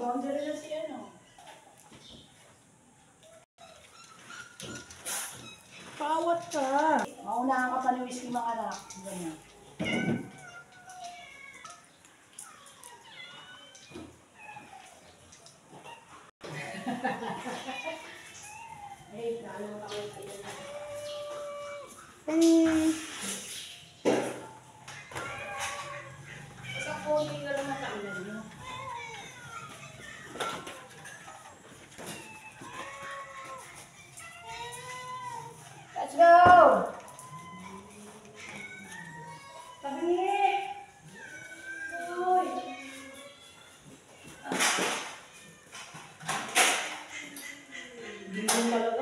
Boundary na si ano. Pawat ka. Maunahan ka pa ni Whiskey mga anak. Ganyan. Hey, lalo na ako kayo. Sa phone ka lang natanggal nyo. Let's go! Tabi! Uy! Ginong talaga.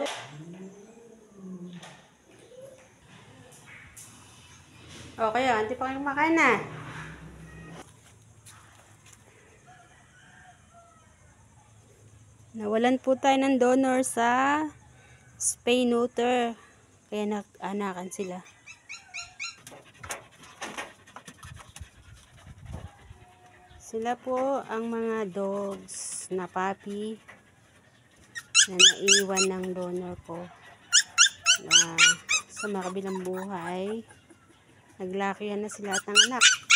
Okay, hindi pa kayo makain na. Nawalan po tayo ng donor sa spay neuter. Kaya nag-anakan sila. Sila po ang mga dogs na puppy na naiwan ng donor ko. Na sa makabilang buhay, naglakihan na sila at ng anak.